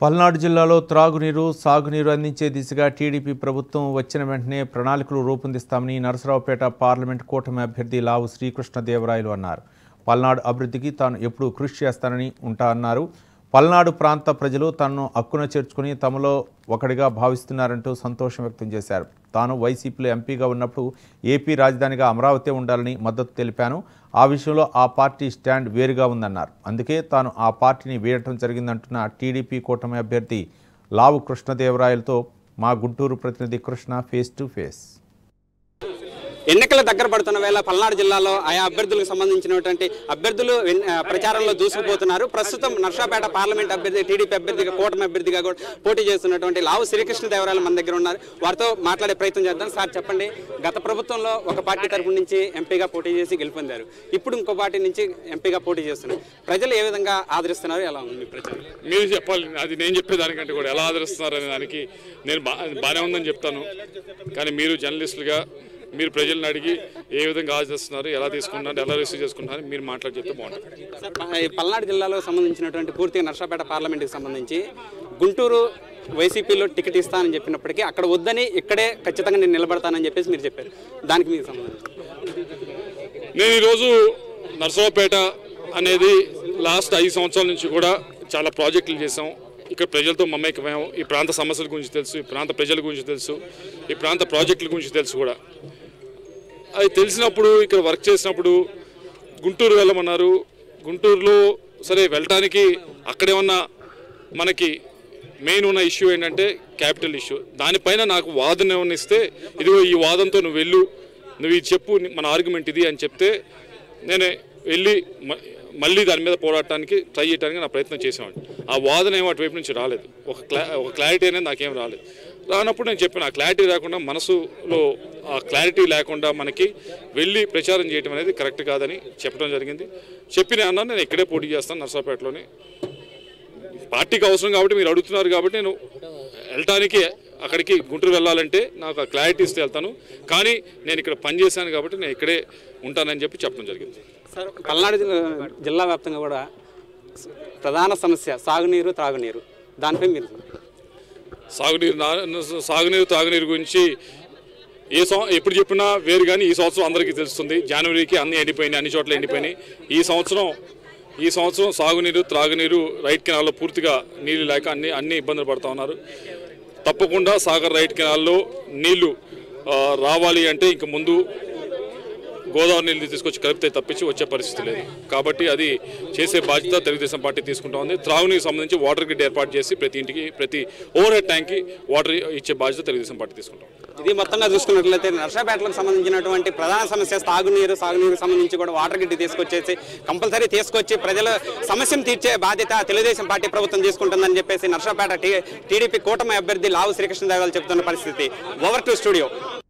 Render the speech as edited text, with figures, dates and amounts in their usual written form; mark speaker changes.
Speaker 1: పల్నాడు జిల్లాలో త్రాగునీరు, సాగునీరు అందించే దిశగా టీడీపీ ప్రభుత్వం వచ్చిన వెంటనే ప్రణాళికలు రూపొందిస్తామని నరసరావుపేట పార్లమెంట్ కూటమి అభ్యర్థి లావు శ్రీకృష్ణదేవరాయలు అన్నారు. పల్నాడు అభివృద్ధికి తాను ఎప్పుడూ కృషి చేస్తానని అన్నారు. పల్నాడు ప్రాంత ప్రజలు తనను హక్కున చేర్చుకుని తమలో ఒకడిగా భావిస్తున్నారంటూ సంతోషం వ్యక్తం చేశారు. తాను వైసీపీలో ఎంపీగా ఉన్నప్పుడు ఏపీ రాజధానిగా అమరావతి ఉండాలని మద్దతు తెలిపాను. ఆ విషయంలో ఆ పార్టీ స్టాండ్ వేరుగా ఉందన్నారు. అందుకే తాను ఆ పార్టీని వీడటం జరిగిందంటున్న టీడీపీ కూటమి అభ్యర్థి లావు కృష్ణదేవరాయలతో మా గుంటూరు ప్రతినిధి కృష్ణ ఫేస్ టు ఫేస్.
Speaker 2: ఎన్నికల దగ్గర పడుతున్న వేళ పల్నాడు జిల్లాలో ఆయా అభ్యర్థులకు సంబంధించినటువంటి అభ్యర్థులు ప్రచారంలో దూసుకుపోతున్నారు. ప్రస్తుతం నర్సాపేట పార్లమెంట్ అభ్యర్థి టీడీపీ అభ్యర్థిగా కూటమి అభ్యర్థిగా కూడా పోటీ చేస్తున్నటువంటి లావు శ్రీకృష్ణదేవరాయలు మన దగ్గర ఉన్నారు. వారితో మాట్లాడే ప్రయత్నం చేద్దాం. సార్ చెప్పండి, గత ప్రభుత్వంలో ఒక పార్టీ తరపు నుంచి ఎంపీగా పోటీ చేసి గెలుపొందారు. ఇప్పుడు ఇంకో పార్టీ నుంచి ఎంపీగా పోటీ చేస్తున్నారు. ప్రజలు ఏ విధంగా ఆదరిస్తున్నారు, ఎలా ఉంది ప్రజలు?
Speaker 3: మీరు చెప్పాలి. అది నేను చెప్పేదానికంటే కూడా ఎలా ఆదరిస్తున్నారు అనే దానికి నేను బాగానే ఉందని చెప్తాను. కానీ మీరు జర్నలిస్టులుగా మీరు ప్రజలను అడిగి ఏ విధంగా ఆచరిస్తున్నారు, ఎలా తీసుకుంటున్నారు, ఎలా రిసీవ్ చేసుకుంటున్నారు మీరు మాట్లాడి చెప్తే బాగుంటుంది.
Speaker 2: పల్నాడు జిల్లాలో సంబంధించినటువంటి పూర్తిగా నర్సాపేట పార్లమెంట్కి సంబంధించి గుంటూరు వైసీపీలో టికెట్ ఇస్తానని చెప్పినప్పటికీ అక్కడ వద్దని ఇక్కడే ఖచ్చితంగా నేను నిలబడతానని చెప్పేసి మీరు చెప్పారు. దానికి మీకు సంబంధించి
Speaker 3: నేను ఈరోజు నర్సాపేట అనేది లాస్ట్ 5 సంవత్సరాల నుంచి కూడా చాలా ప్రాజెక్టులు చేసాం. ఇక్కడ ప్రజలతో మమేకమయ్యాం. ఈ ప్రాంత సమస్యల గురించి తెలుసు, ఈ ప్రాంత ప్రజల గురించి తెలుసు, ఈ ప్రాంత ప్రాజెక్టుల గురించి తెలుసు కూడా. అది తెలిసినప్పుడు ఇక్కడ వర్క్ చేసినప్పుడు గుంటూరు వెళ్ళమన్నారు. గుంటూరులో సరే వెళ్ళటానికి అక్కడేమన్నా మనకి మెయిన్ ఉన్న ఇష్యూ ఏంటంటే క్యాపిటల్ ఇష్యూ. దానిపైన నాకు వాదన ఏమన్నా ఇస్తే ఇదిగో ఈ వాదనతో నువ్వు వెళ్ళు, నువ్వు ఇది చెప్పు, మన ఆర్గ్యుమెంట్ ఇది అని చెప్తే నేనే వెళ్ళి మళ్ళీ దాని మీద పోరాడటానికి ట్రై చేయడానికి నా ప్రయత్నం చేసేవాడిని. ఆ వాదన ఏమో అటువైపు నుంచి రాలేదు. ఒక క్లారిటీ అనేది నాకేం రాలేదు. రానప్పుడు నేను చెప్పాను, ఆ క్లారిటీ రాకుండా మనసులో ఆ క్లారిటీ లేకుండా మనకి వెళ్ళి ప్రచారం చేయడం అనేది కరెక్ట్ కాదని చెప్పడం జరిగింది. చెప్పిన అన్నాను నేను ఇక్కడే పోటీ చేస్తాను నర్సాపేటలోనే. పార్టీకి అవసరం కాబట్టి మీరు అడుగుతున్నారు కాబట్టి నేను వెళ్ళటానికి అక్కడికి గుంటూరు వెళ్ళాలంటే నాకు ఆ క్లారిటీ ఇస్తే వెళ్తాను. కానీ నేను ఇక్కడ పనిచేశాను కాబట్టి నేను ఇక్కడే ఉంటానని చెప్పి చెప్పడం జరిగింది.
Speaker 2: సార్, పల్నాడు జిల్లా వ్యాప్తంగా కూడా ప్రధాన సమస్య సాగునీరు, త్రాగునీరు. దానిపై మీరు
Speaker 3: సాగునీరు త్రాగునీరు గురించి ఎప్పుడు చెప్పినా వేరు, కానీ ఈ సంవత్సరం అందరికీ తెలుస్తుంది. జనవరికి అన్నీ ఎండిపోయినాయి, అన్ని చోట్ల ఎండిపోయినాయి. ఈ సంవత్సరం సాగునీరు త్రాగునీరు రైట్ కెనాల్లో పూర్తిగా నీళ్లు లేక అన్ని ఇబ్బందులు పడుతూ ఉన్నారు. తప్పకుండా సాగర్ రైట్ కెనాల్లో నీళ్లు రావాలి అంటే ఇంక ముందు గోదావరి నీళ్ళు తీసుకొచ్చి కలిపితే తప్పించి వచ్చే పరిస్థితి లేదు. కాబట్టి అది చేసే బాధ్యత తెలుగుదేశం పార్టీ తీసుకుంటా ఉంది. త్రాగునీకి సంబంధించి వాటర్ గ్రిడ్ ఏర్పాటు చేసి ప్రతి ఇంటికి ప్రతి ఓవర్ హెడ్ ట్యాంక్కి వాటర్ ఇచ్చే బాధ్యత తెలుగుదేశం పార్టీ తీసుకుంటాం.
Speaker 2: ఇది మొత్తంగా చూసుకున్నట్లయితే నర్సాపేటలకు సంబంధించినటువంటి ప్రధాన సమస్య సాగునీరుకి సంబంధించి కూడా వాటర్ గ్రిడ్ తీసుకొచ్చేసి కంపల్సరీ తీసుకొచ్చి ప్రజల సమస్యను తీర్చే బాధ్యత తెలుగుదేశం పార్టీ ప్రభుత్వం తీసుకుంటుందని చెప్పేసి నర్సాపేట టీడీపీ కూటమి అభ్యర్థి లావు శ్రీకృష్ణదేవరాయలు చెబుతున్న పరిస్థితి. Over to studio.